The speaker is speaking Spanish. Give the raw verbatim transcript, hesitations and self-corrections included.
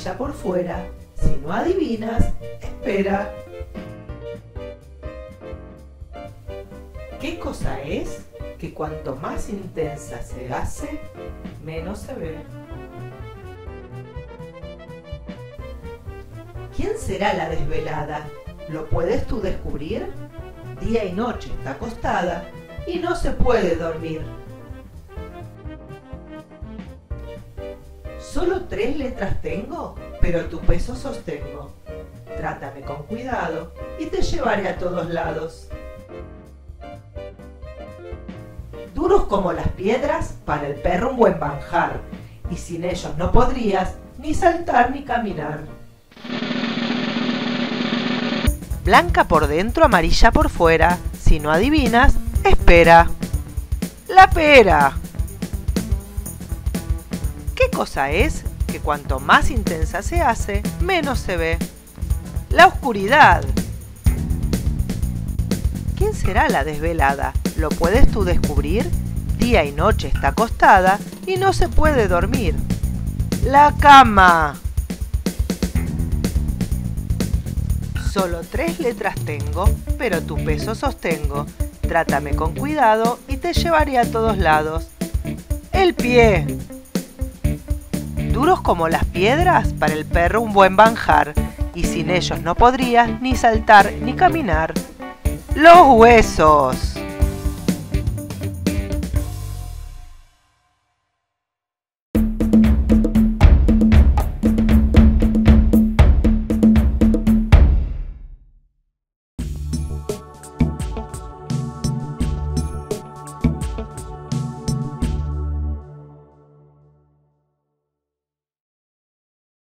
amarilla por fuera. Si no adivinas, espera. ¿Qué cosa es que cuanto más intensa se hace, menos se ve? ¿Quién será la desvelada? ¿Lo puedes tú descubrir? Día y noche está acostada y no se puede dormir. Solo tres letras tengo, pero tu peso sostengo. Trátame con cuidado y te llevaré a todos lados. Duros como las piedras, para el perro un buen manjar, y sin ellos no podrías ni saltar ni caminar. Blanca por dentro, amarilla por fuera. Si no adivinas, espera. La pera. ¿Qué cosa es que cuanto más intensa se hace, menos se ve? La oscuridad. ¿Quién será la desvelada? ¿Lo puedes tú descubrir? Día y noche está acostada y no se puede dormir. La cama. Solo tres letras tengo, pero tu peso sostengo. Trátame con cuidado y te llevaré a todos lados. El pie. Duros como las piedras, para el perro un buen manjar, y sin ellos no podrías ni saltar ni caminar. Los huesos.